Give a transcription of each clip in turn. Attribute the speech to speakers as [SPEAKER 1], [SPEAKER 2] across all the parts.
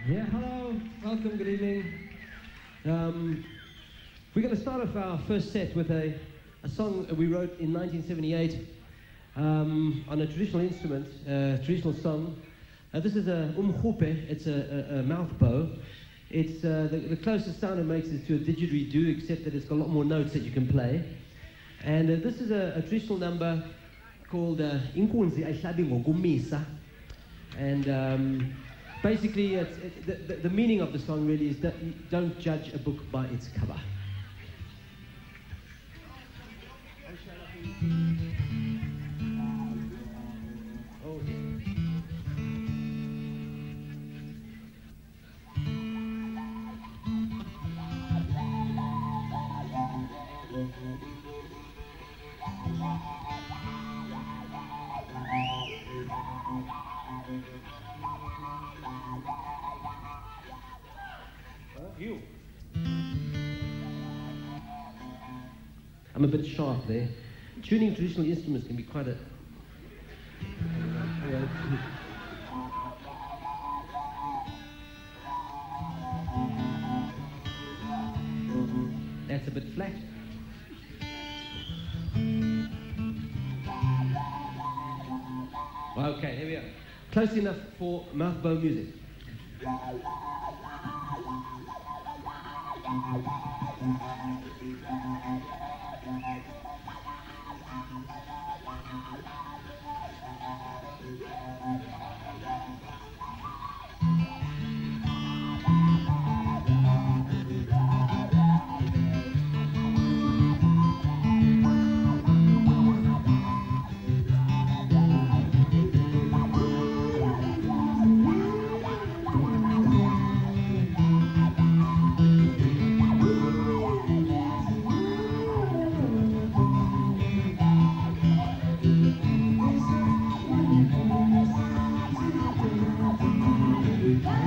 [SPEAKER 1] Yeah, hello, welcome, good evening. We're going to start off our first set with a song we wrote in 1978 on a traditional instrument, traditional song. This is a umhupe, it's a mouth bow. It's the closest sound it makes is to a didgeridoo, except that it's got a lot more notes that you can play. And this is a traditional number called Inkunzi Ayhlabi Ngokumisa. And basically, the meaning of the song really is that you don't judge a book by its cover. Oh, yeah. You. I'm a bit sharp there. Tuning traditional instruments can be quite a... That's a bit flat. Okay, here we are. Close enough for mouth bow music.
[SPEAKER 2] Bye.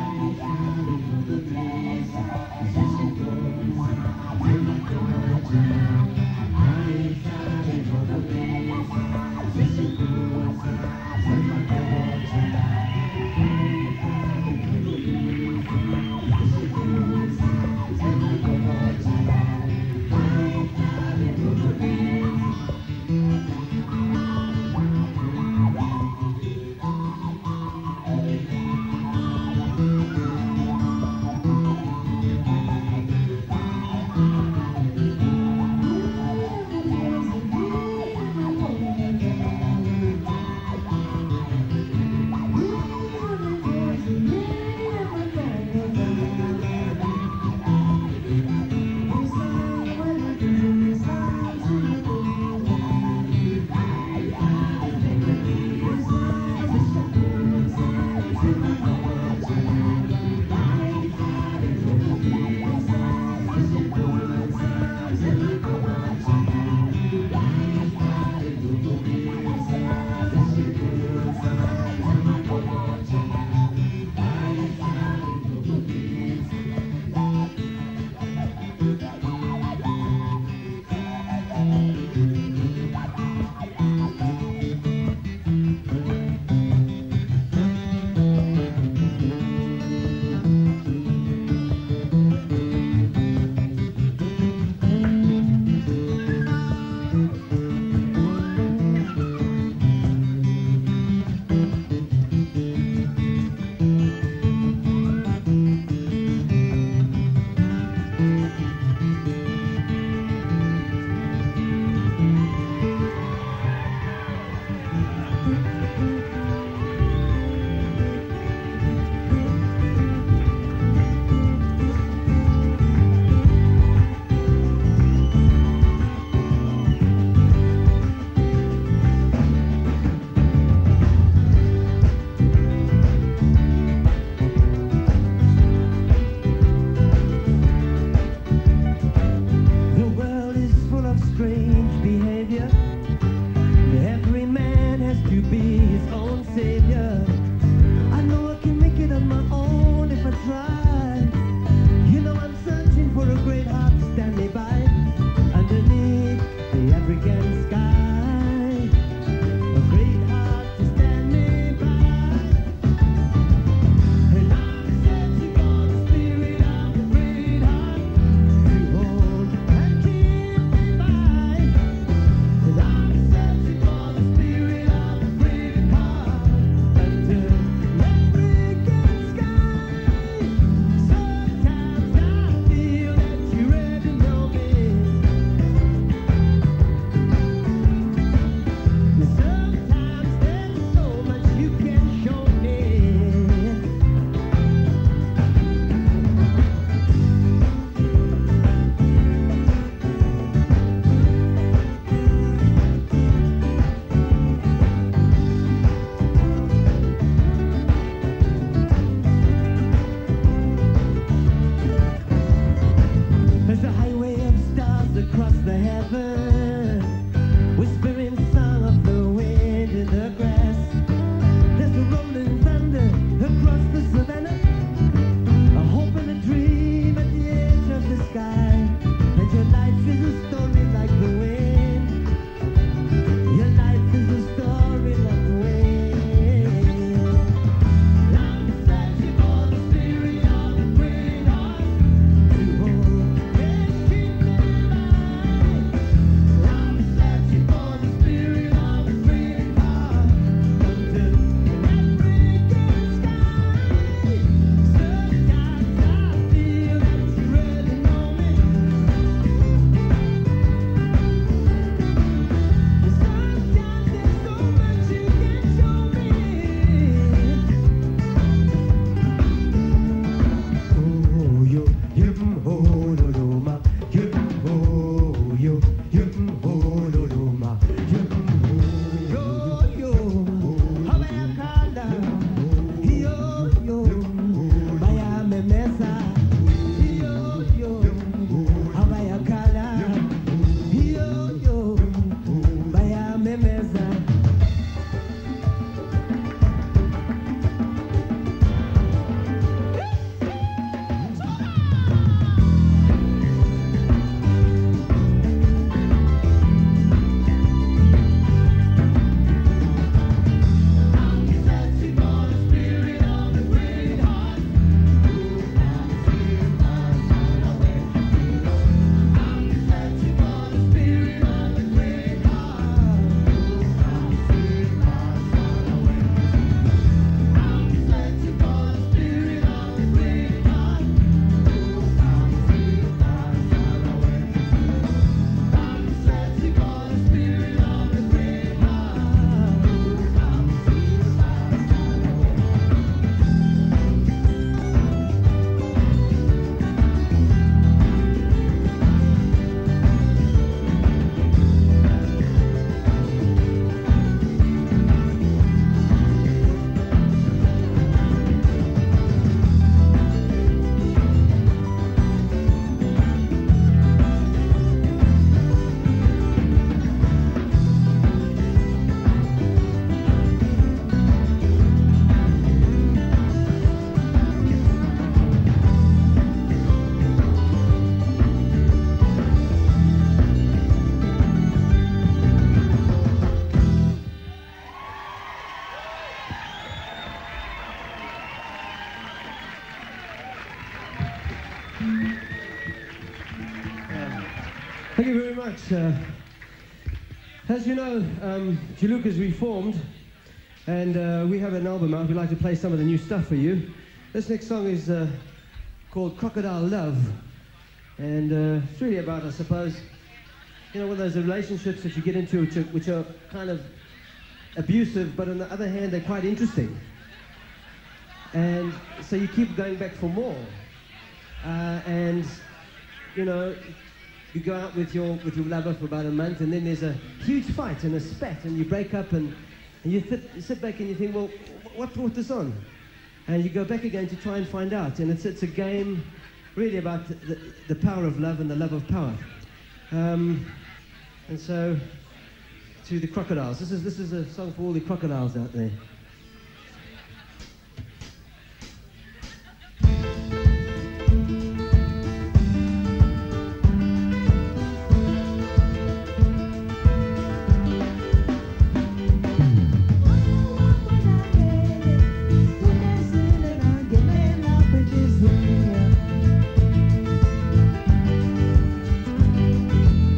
[SPEAKER 1] much. As you know, Juluka's reformed, and we have an album out. We'd like to play some of the new stuff for you. This next song is called Crocodile Love, and it's really about, I suppose, you know, one of those relationships that you get into which are kind of abusive, but on the other hand, they're quite interesting. And so you keep going back for more. And, you know, you go out with your lover for about a month, and then there's a huge fight and a spat, and you break up, and you sit back and you think, well, what brought this on? And you go back again to try and find out. And it's a game really about the power of love and the love of power. And so, to the crocodiles. This is a song for all the crocodiles out there.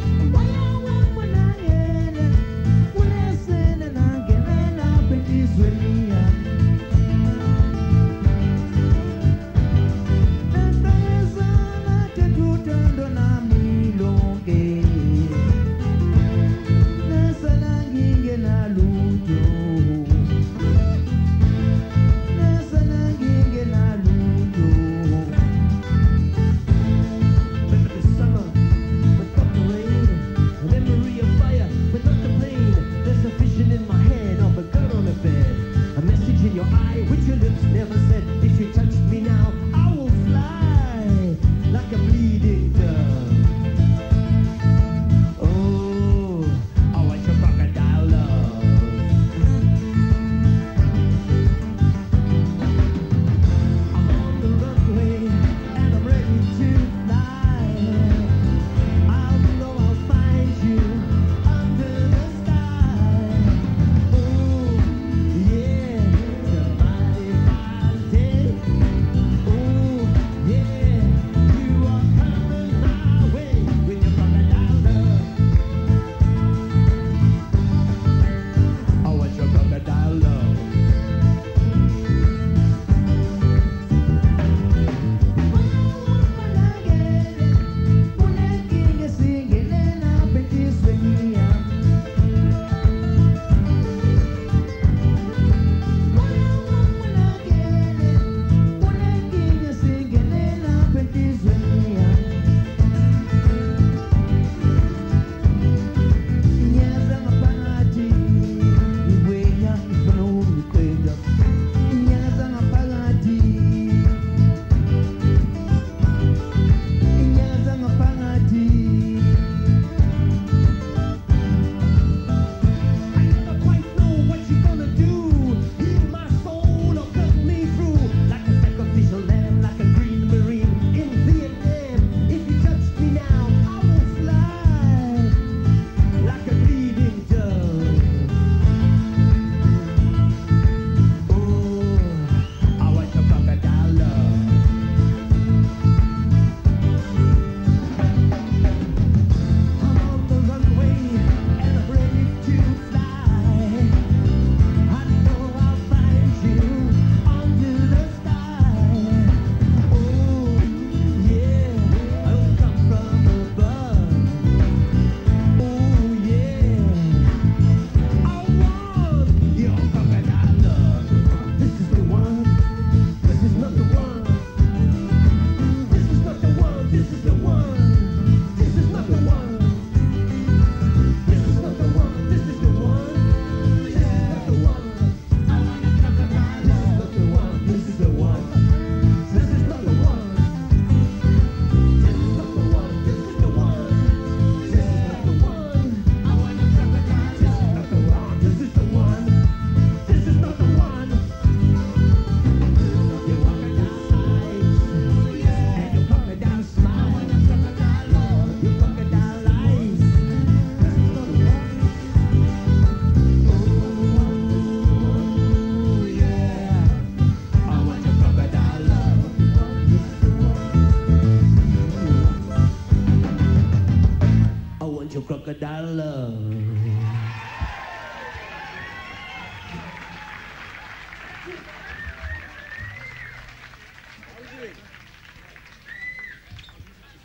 [SPEAKER 2] When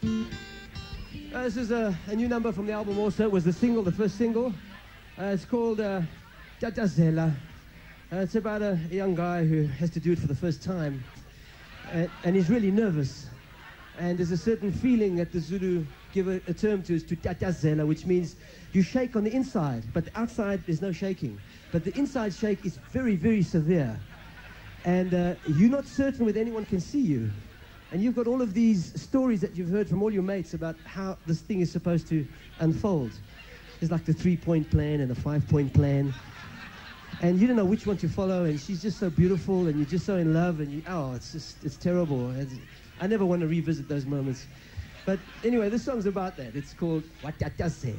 [SPEAKER 1] This is a new number from the album also. It was the single, the first single. It's called Tatazela. It's about a young guy who has to do it for the first time. And he's really nervous. And there's a certain feeling that the Zulu give a term to, is to Tatazela, which means you shake on the inside, but the outside there's no shaking. But the inside shake is very, very severe. And you're not certain whether anyone can see you. And you've got all of these stories that you've heard from all your mates about how this thing is supposed to unfold. There's like the 3-point plan and the 5-point plan. And you don't know which one to follow, and she's just so beautiful, and you're just so in love, and it's terrible. I never want to revisit those moments. But anyway, this song's about that. It's called Watatazela.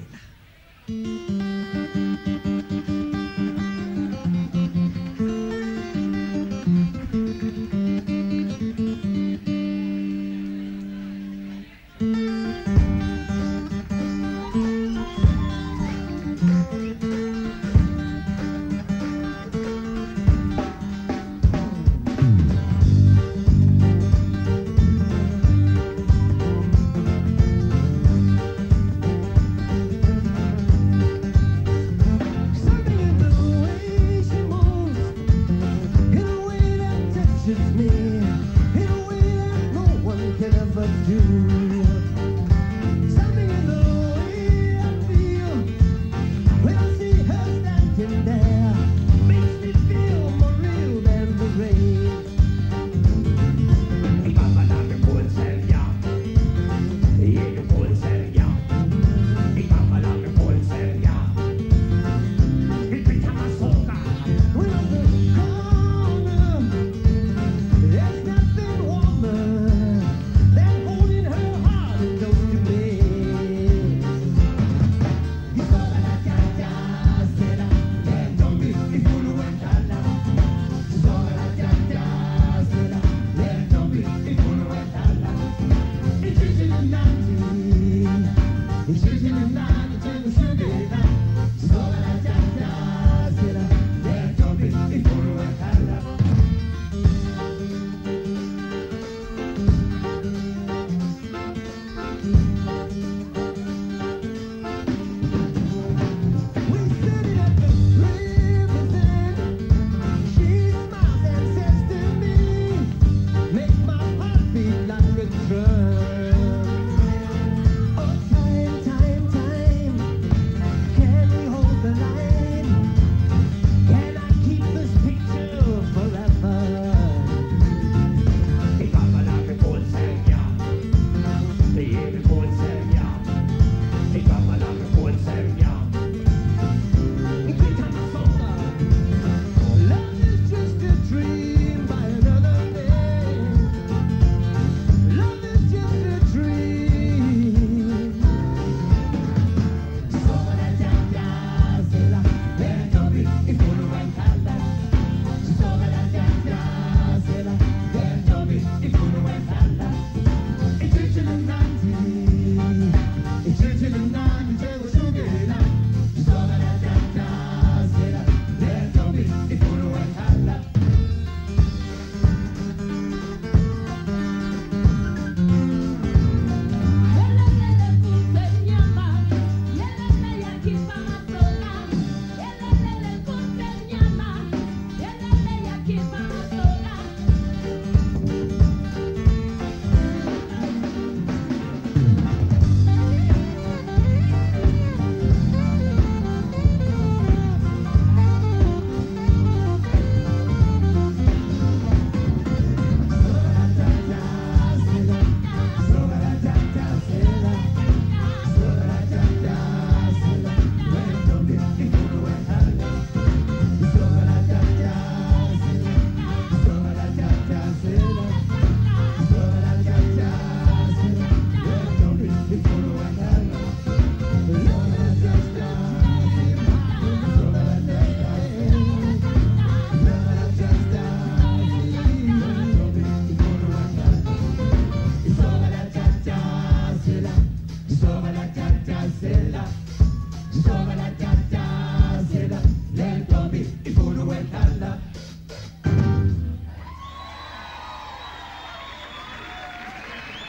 [SPEAKER 2] Yeah.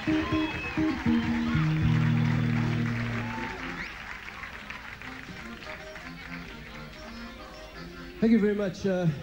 [SPEAKER 1] Thank you very much.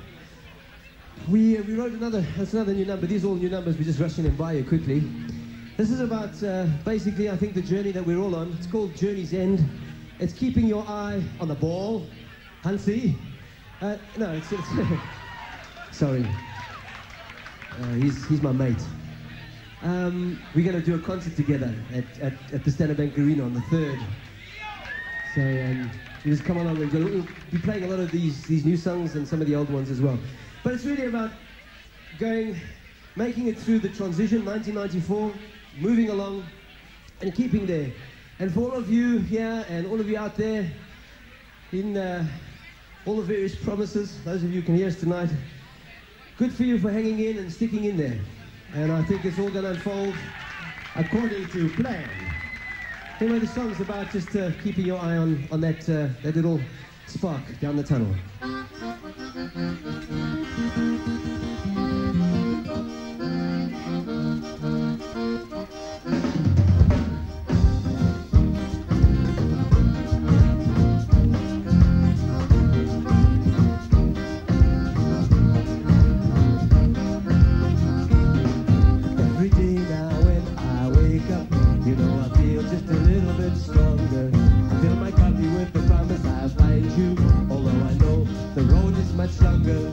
[SPEAKER 1] We wrote another new number. These are all new numbers. We're just rushing them by you quickly. This is about basically, I think, the journey that we're all on. It's called Journey's End. It's keeping your eye on the ball. Hansi? No, it's sorry. He's my mate. We're going to do a concert together at the Standard Bank Arena on the 3rd. So you just come along. We'll be playing a lot of these new songs and some of the old ones as well. But it's really about making it through the transition, 1994, moving along and keeping there. And for all of you here and all of you out there in all the various provinces, those of you who can hear us tonight, good for you for hanging in and sticking in there. And I think it's all going to unfold according to plan. Anyway, the song's about just keeping your eye on that little spark down the tunnel. Every day now when I wake up, you know I feel just a little bit stronger. I fill my coffee with the promise I'll find you, although I know the road is much longer.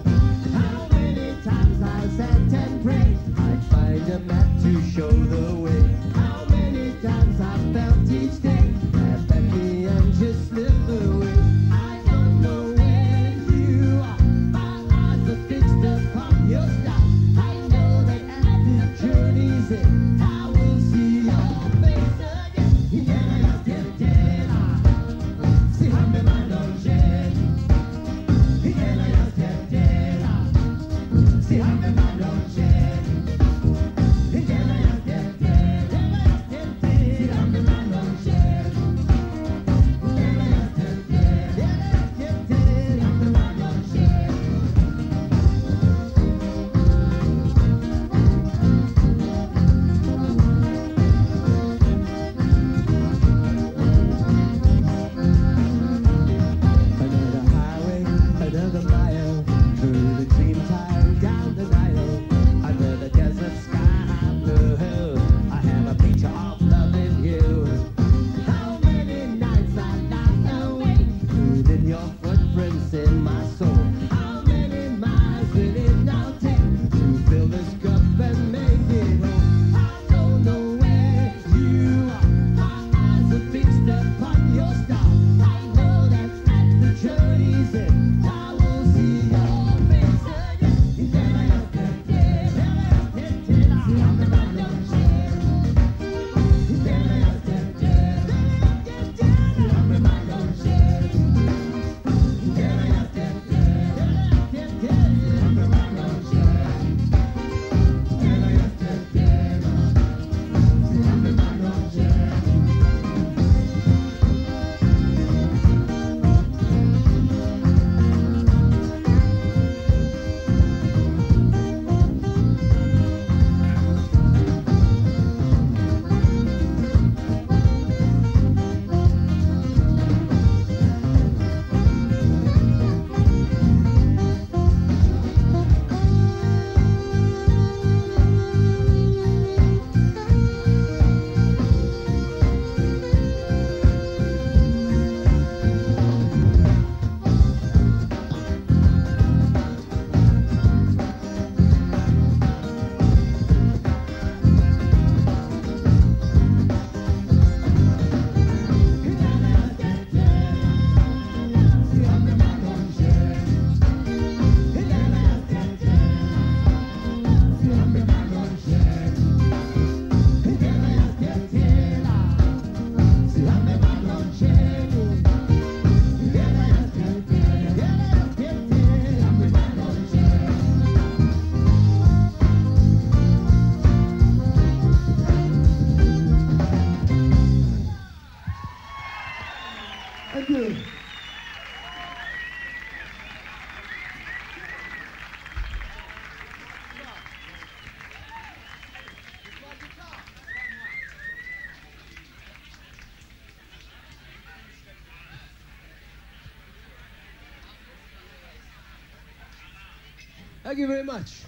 [SPEAKER 1] Thank you very much.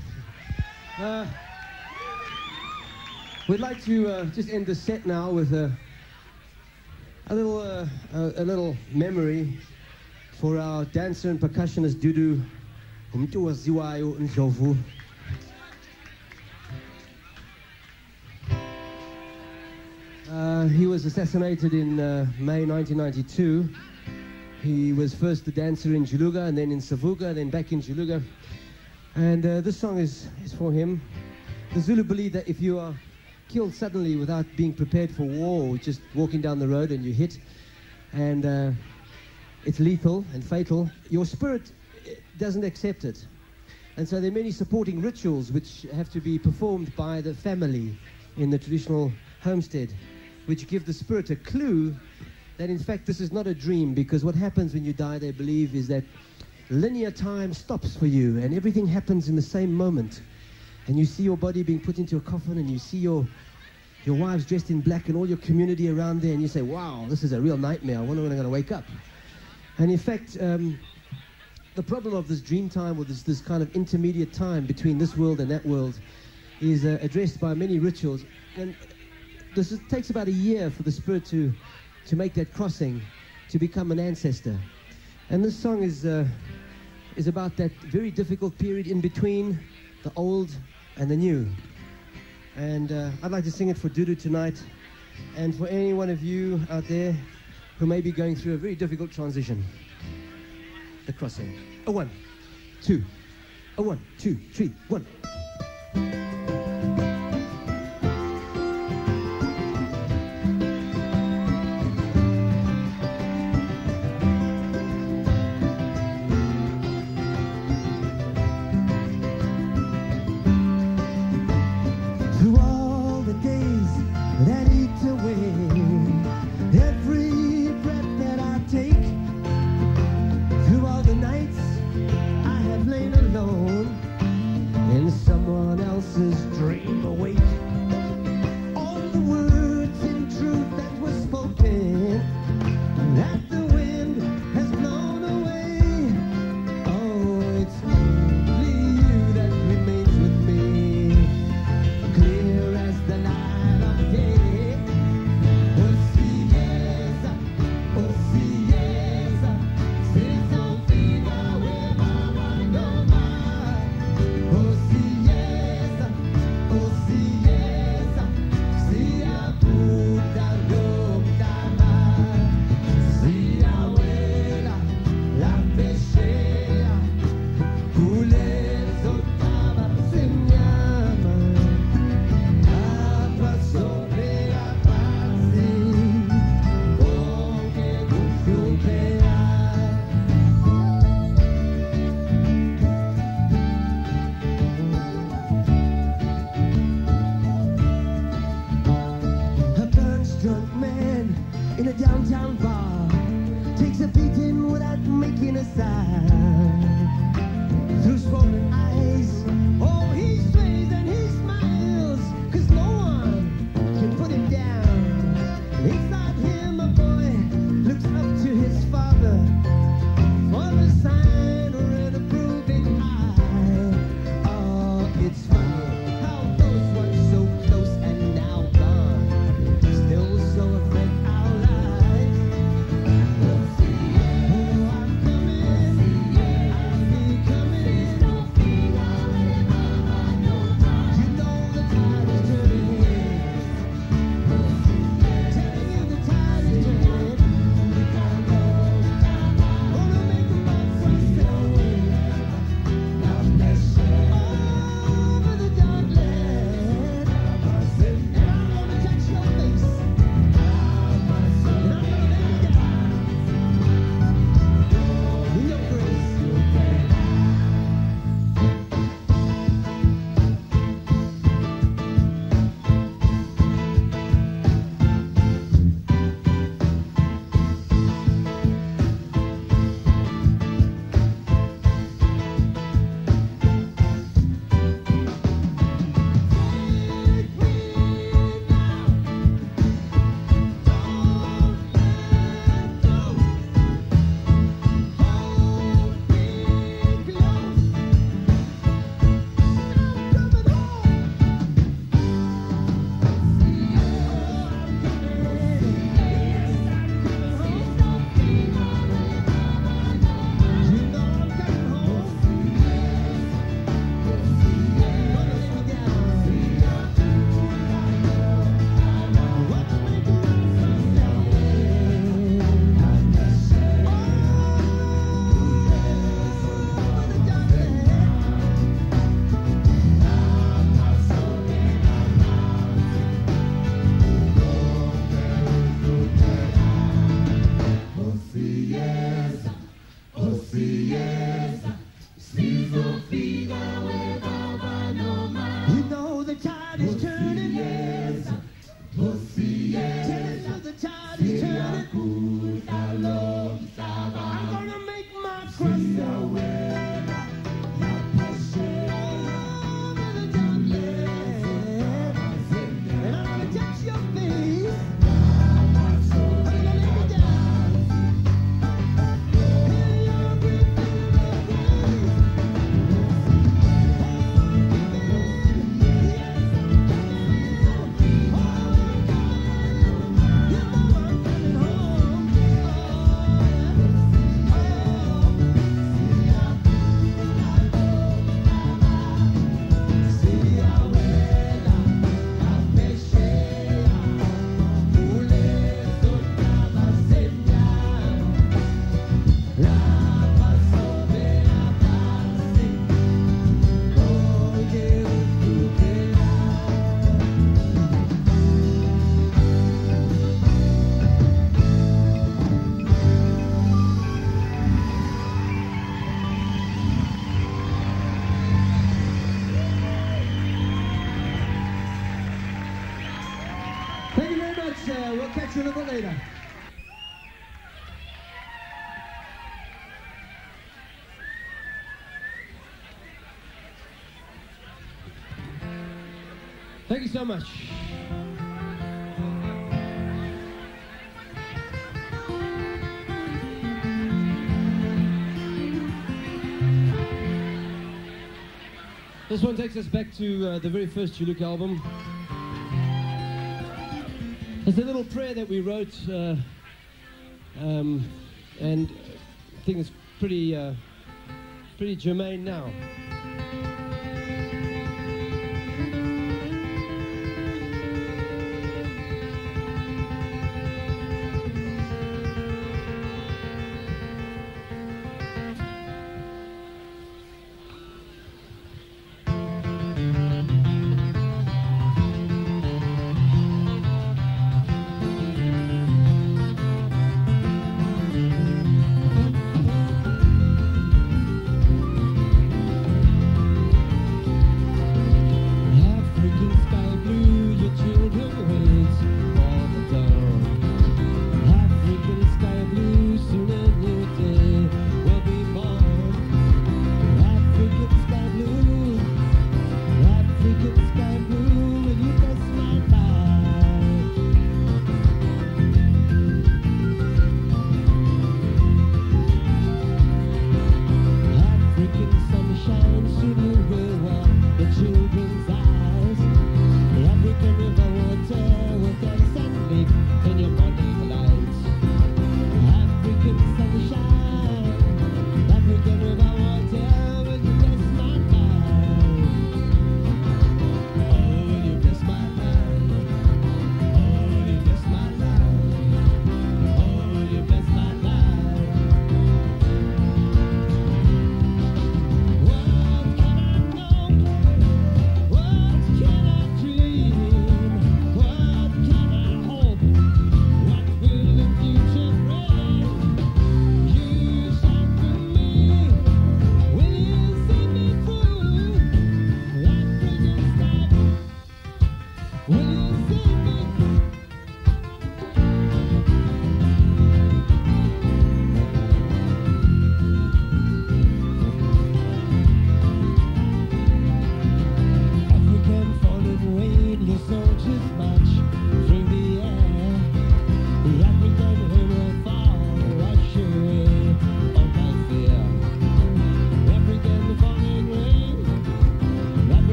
[SPEAKER 1] We'd like to just end the set now with a little memory for our dancer and percussionist Dudu, umntu waziwayo uNdlovu. He was assassinated in May 1992. He was first the dancer in Juluga, and then in Savuga, then back in Juluga. And this song is for him. The Zulu believe that if you are killed suddenly without being prepared for war, or just walking down the road and you hit, and it's lethal and fatal, your spirit doesn't accept it. And so there are many supporting rituals which have to be performed by the family in the traditional homestead, which give the spirit a clue that in fact this is not a dream, because what happens when you die, they believe, is that linear time stops for you and everything happens in the same moment. And you see your body being put into a coffin, and you see your wives dressed in black and all your community around there, and you say, wow, this is a real nightmare. I wonder when I'm going to wake up. And in fact, the problem of this dream time, or this kind of intermediate time between this world and that world, is addressed by many rituals. And takes about a year for the spirit to make that crossing, to become an ancestor. And this song is about that very difficult period in between the old and the new. And I'd like to sing it for Dudu tonight, and for any one of you out there who may be going through a very difficult transition. The crossing. A 1, 2. A 1, 2, 3, 1. Someone else's
[SPEAKER 2] Thanks. We'll catch you a little bit later.
[SPEAKER 1] Thank you so much. This one takes us back to the very first Juluka album. It's a little prayer that we wrote, and I think it's pretty germane now.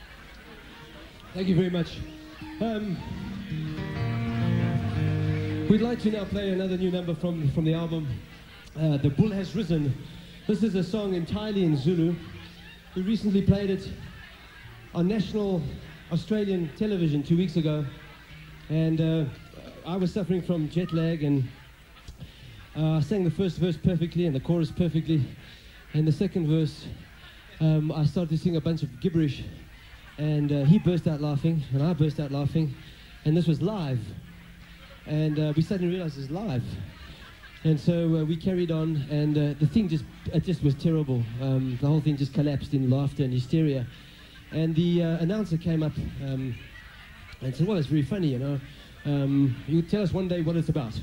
[SPEAKER 1] Thank you very much. We'd like to now play another new number from the album, The Bull Has Risen. This is a song entirely in Zulu. We recently played it on national Australian television 2 weeks ago, and I was suffering from jet lag, and I sang the first verse perfectly and the chorus perfectly, and the second verse I started to sing a bunch of gibberish, and he burst out laughing and I burst out laughing, and this was live, and we suddenly realized it was live. And so we carried on, and the thing just was terrible. The whole thing just collapsed in laughter and hysteria. And the announcer came up and said, well, it's very funny, you know. You tell us one day what it's about.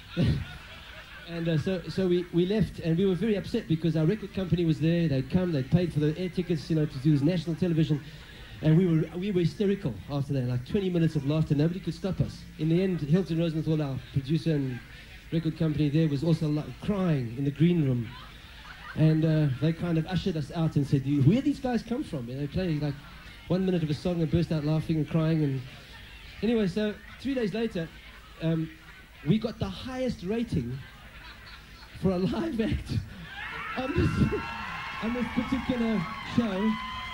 [SPEAKER 1] And so we left, and we were very upset because our record company was there. They'd come, they'd paid for the air tickets, you know, to do this national television. And we were hysterical after that, like 20 minutes of laughter. Nobody could stop us. In the end, Hilton Rosenthal, our producer and record company there, was also like crying in the green room. And they kind of ushered us out and said, where these guys come from? And they played like 1 minute of a song and burst out laughing and crying. And anyway, so 3 days later, we got the highest rating for a live act on this particular show.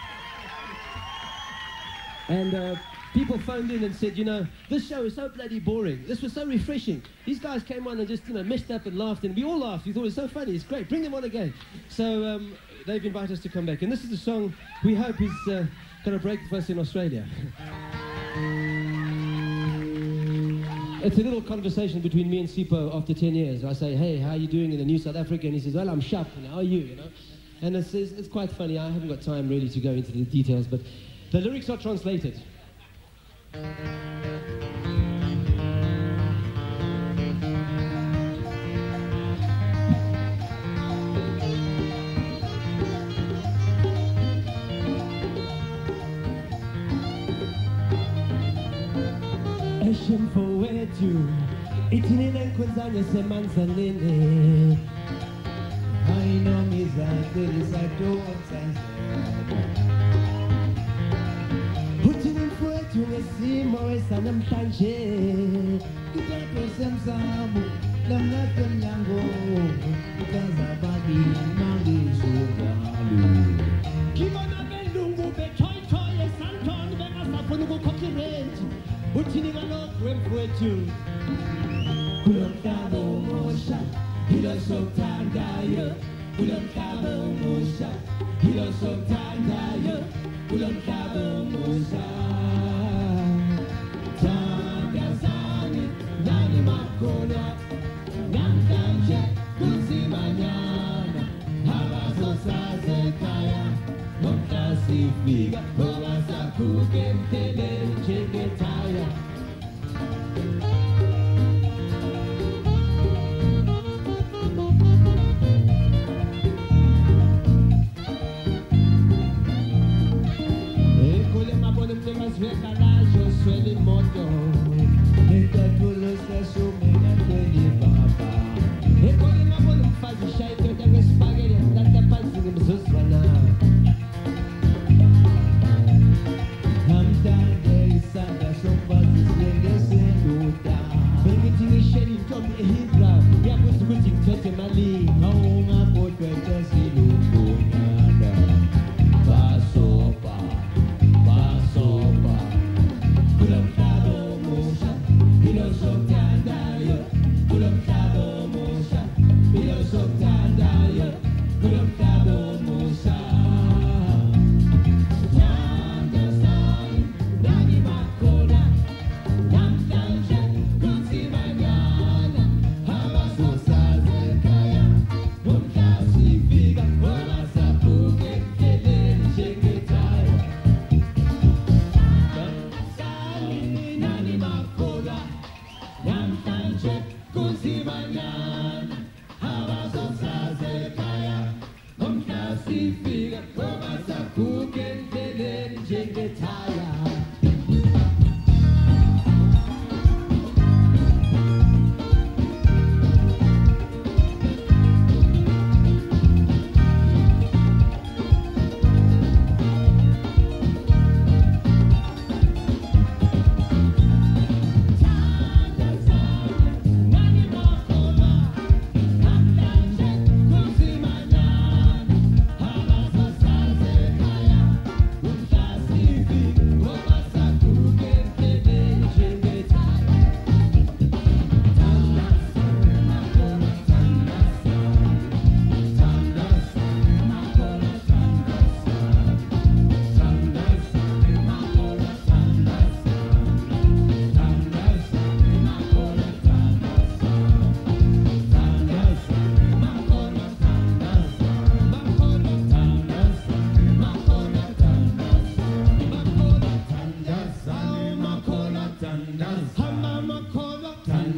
[SPEAKER 1] And people phoned in and said, you know, this show is so bloody boring. This was so refreshing. These guys came on and just, you know, messed up and laughed, and we all laughed. We thought it was so funny. It's great. Bring them on again. So they've invited us to come back. And this is a song we hope is going to break for us in Australia. It's a little conversation between me and Sipho after 10 years. I say, hey, how are you doing in the new South Africa? And he says, well, I'm sharp. And how are you, you know? And it's quite funny. I haven't got time really to go into the details, but the lyrics are translated.
[SPEAKER 2] Mfowethu ithinile nkhonzane semanzaneni ayinomiza kwelisatotsa uthini mfowethu ngesimo esanamhlanje iphepho semsamo lamnate mnyango ukazabaki mangizozalo kibona belungu bethoyithoye santoni bengasafuna ukukhokha irenti uthini kalokhu wemfowethu kulo mhlaba omusha yilo sokuthandayo kulo mhlaba omusha yilo sokuthandayo kulo mhlaba omusha thandazani nani makholwa namhlanje kuzimanyana abazosaze ekhaya nomhla sifika ngoba sakhuke emdeleni njengetaya.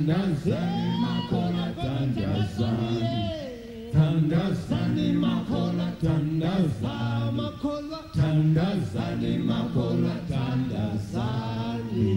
[SPEAKER 2] Tandazani makhola tandazani. Tandazani makhola tandazani. Tandazani makhola tandazani.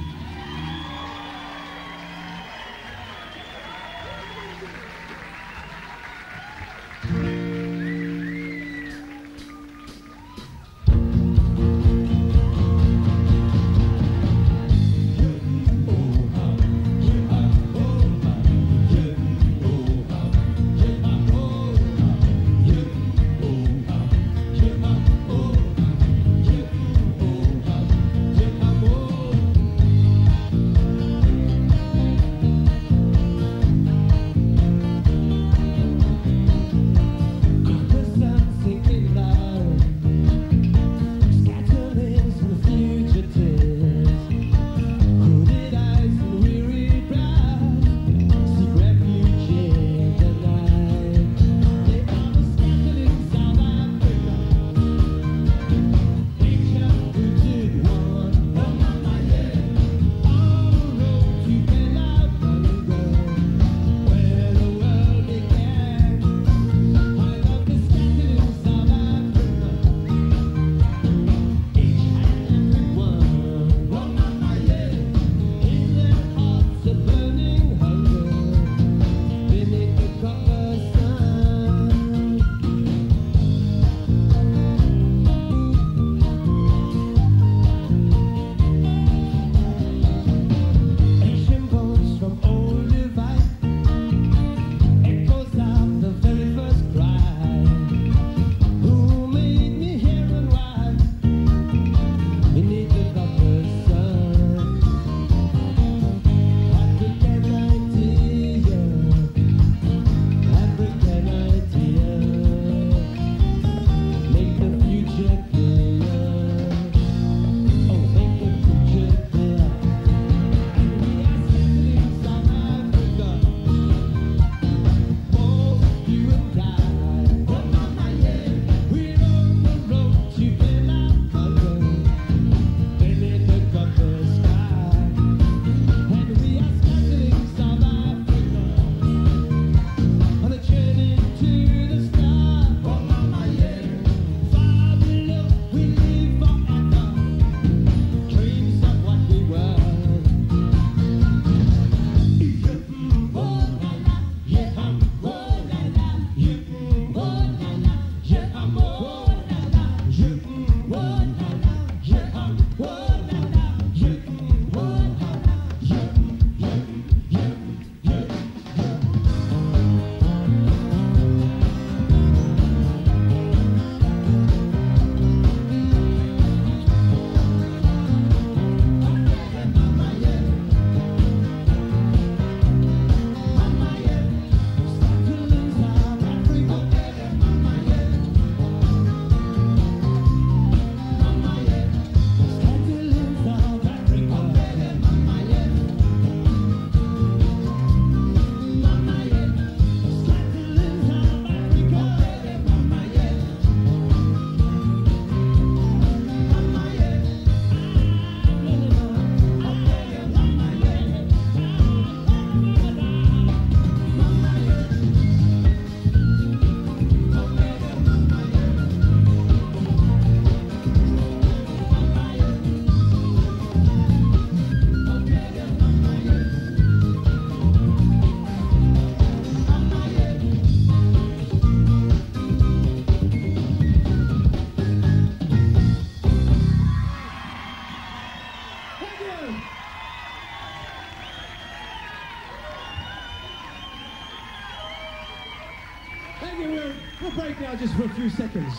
[SPEAKER 1] We'll break now just for a few seconds.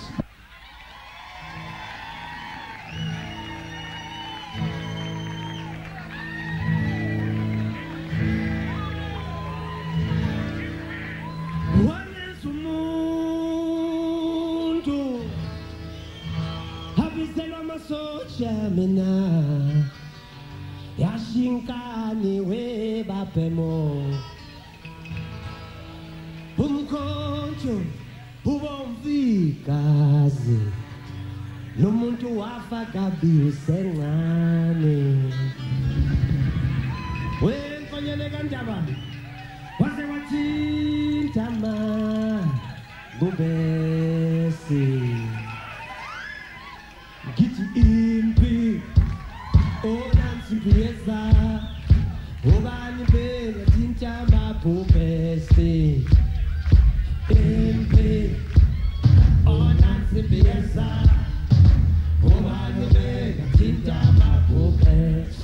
[SPEAKER 2] Yashinkani we bapemo umkhonto ubomvikazi lo muntu wafa kabi usengane wemfa manyele kanjaba wase wachintama bubesi githi impi onansi mpiyeza ubani bega tintama bubesi impi onansi mpiyeza ubani bega tintama bubesi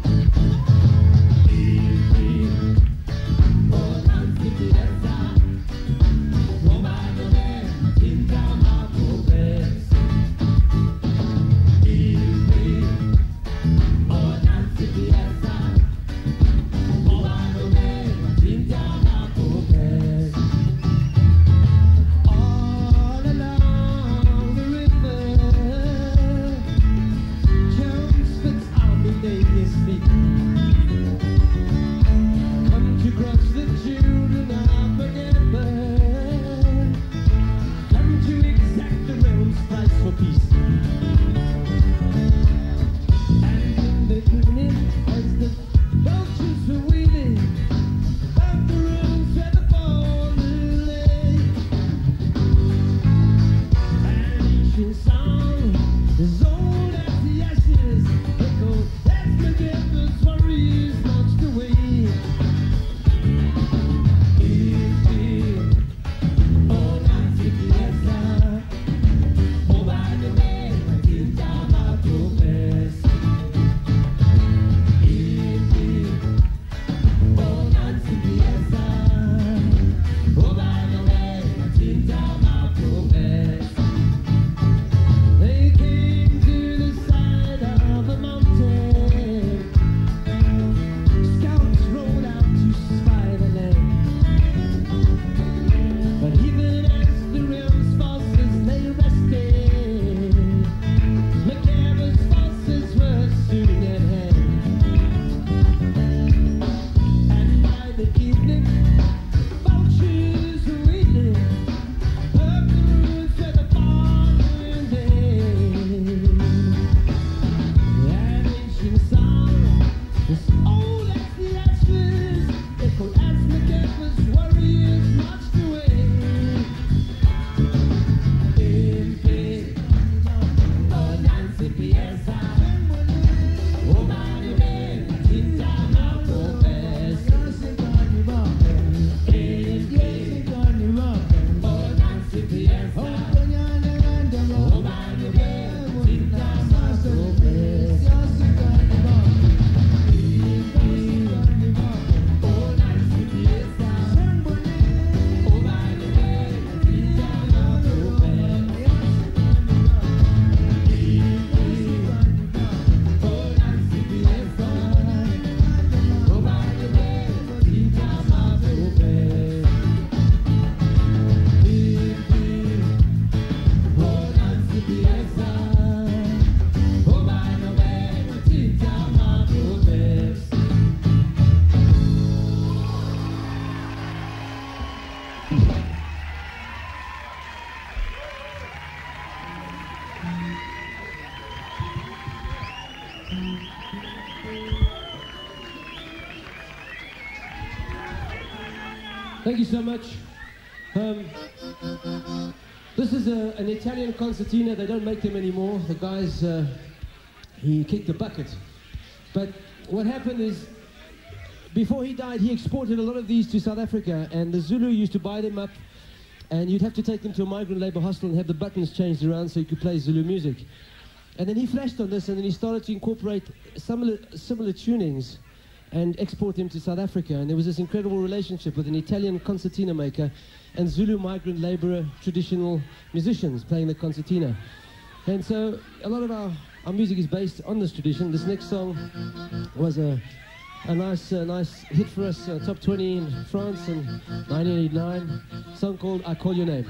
[SPEAKER 1] Thank you so much. This is an Italian concertina. They don't make them anymore. The guy's, he kicked the bucket. But what happened is, before he died, he exported a lot of these to South Africa, and the Zulu used to buy them up, and you'd have to take them to a migrant labor hostel and have the buttons changed around so you could play Zulu music. And then he flashed on this, and then he started to incorporate similar tunings and export them to South Africa. And there was this incredible relationship with an Italian concertina maker and Zulu migrant laborer traditional musicians playing the concertina. And so a lot of our music is based on this tradition. This next song was a nice hit for us, top 20 in France in 1989, a song called I Call Your Name.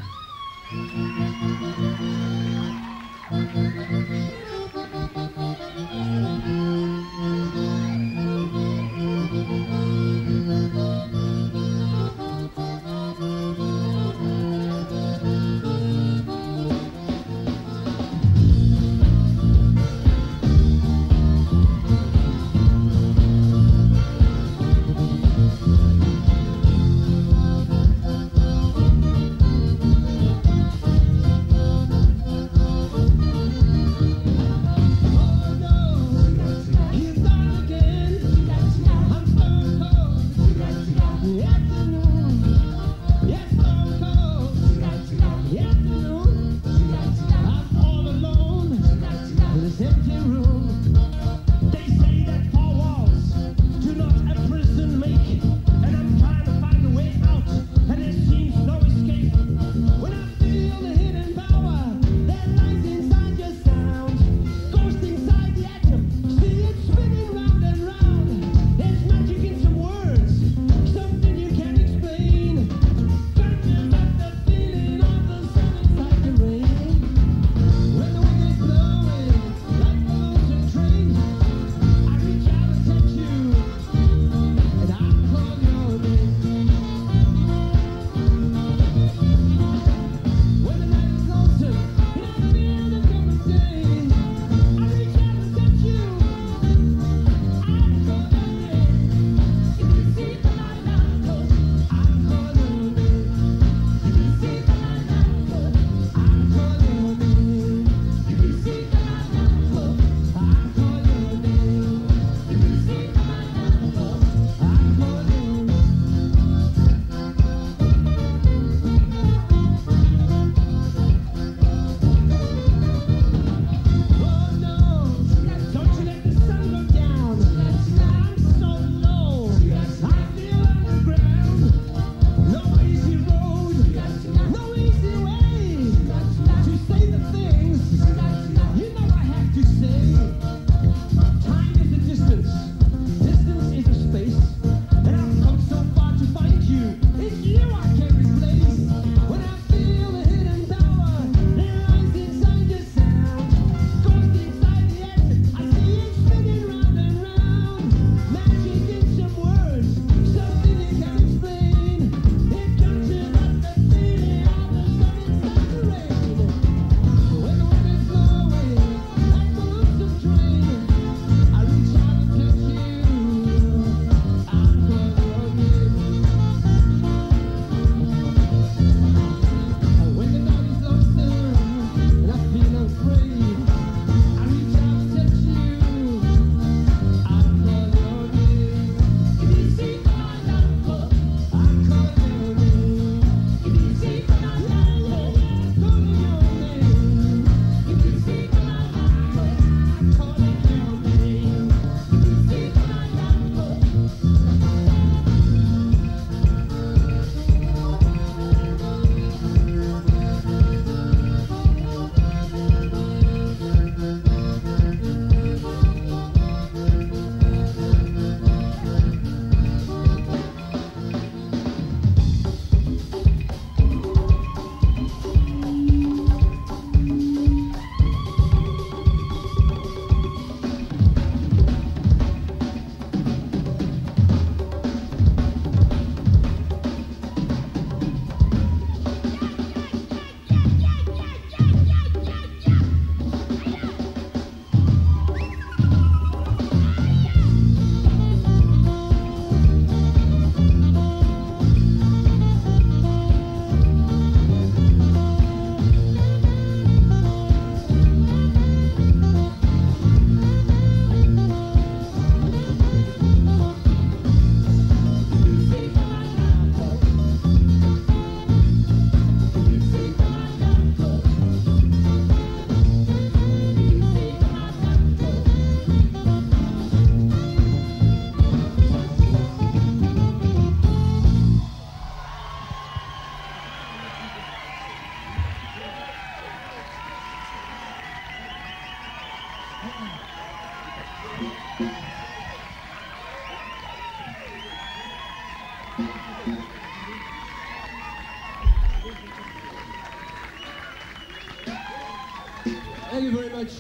[SPEAKER 1] Thank you very much.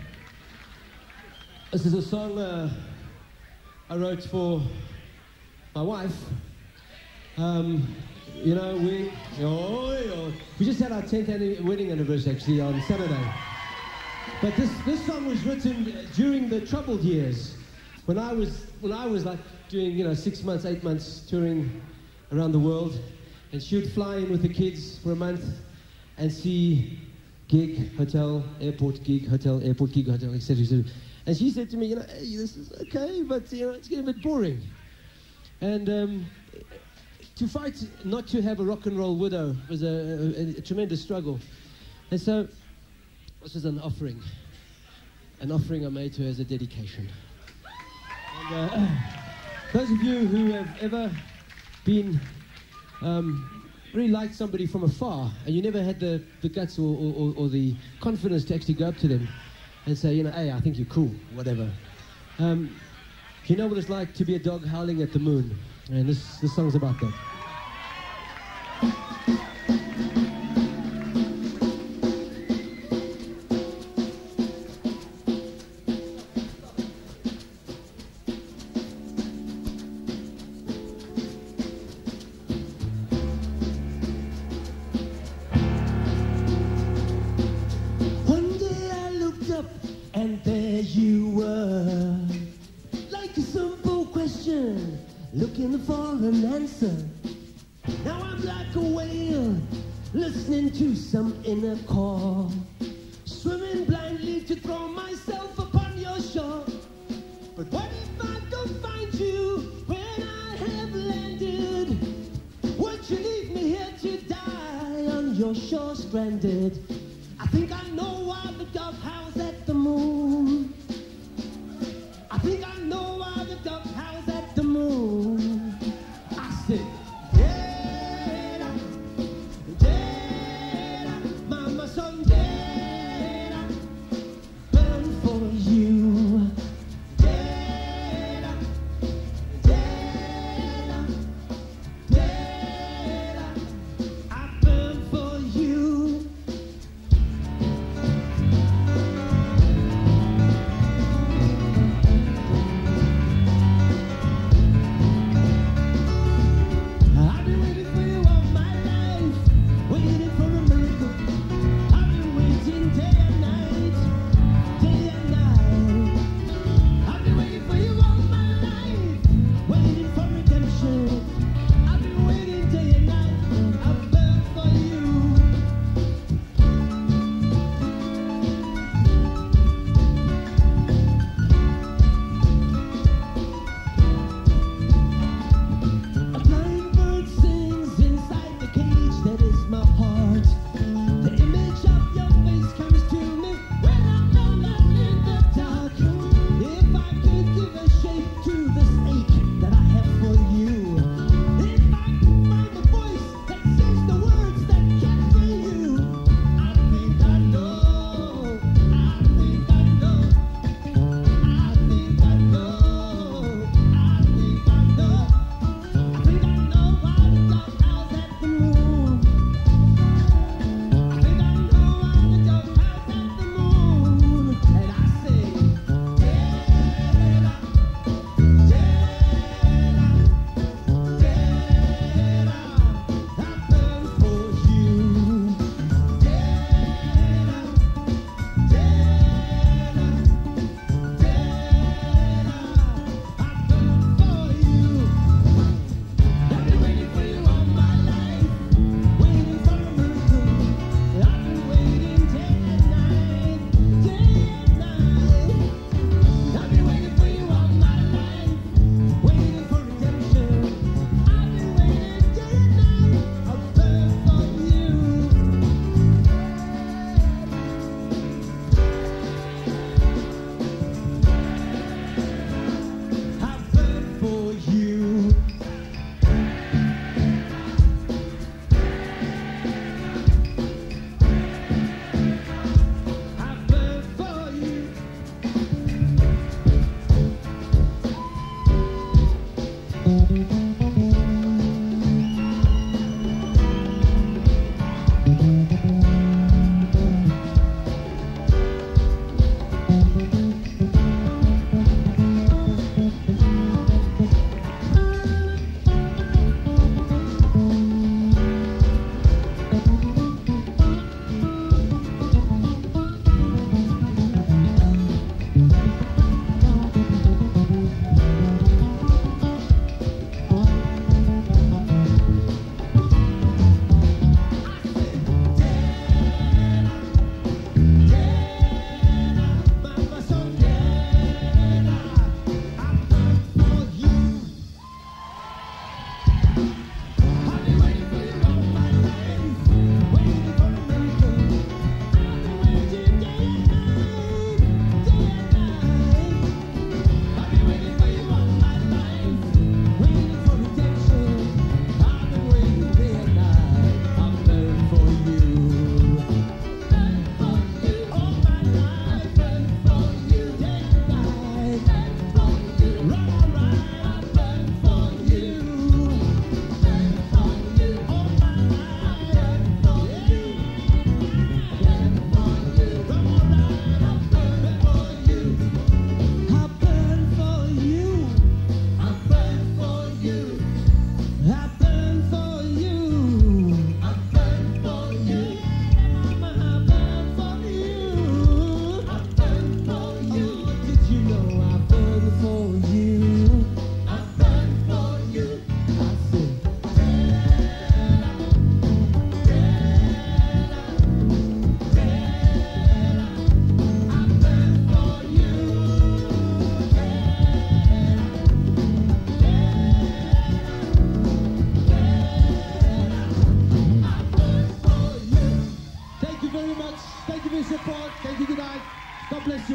[SPEAKER 1] This is a song I wrote for my wife. You know, we just had our 10th wedding anniversary actually on Saturday. But this song was written during the troubled years, when I was like doing 6 months, 8 months touring around the world, and she would fly in with the kids for a month and see gig, hotel, airport, gig, hotel, airport, gig, hotel, etc. And she said to me, hey, this is okay, but it's getting a bit boring. And to fight not to have a rock and roll widow was a tremendous struggle. And so this was an offering I made to her as a dedication. And those of you who have ever been really liked somebody from afar, and you never had the guts or the confidence to actually go up to them and say, hey, I think you're cool, whatever. You know what it's like to be a dog howling at the moon, and this song's about that.
[SPEAKER 2] And there you were, like a simple question, looking for an answer. Now I'm like a whale, listening to some inner call, swimming blindly to throw myself upon your shore. But what if I go find you when I have landed? Would you leave me here to die on your shore stranded? I think I know why the dove howls at the moon. I think I know why the dove howls at the moon. I said, Deda, Deda, mama son, Deda, burn for you. Deda, Deda, Deda, I burn for you.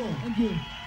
[SPEAKER 2] Thank you.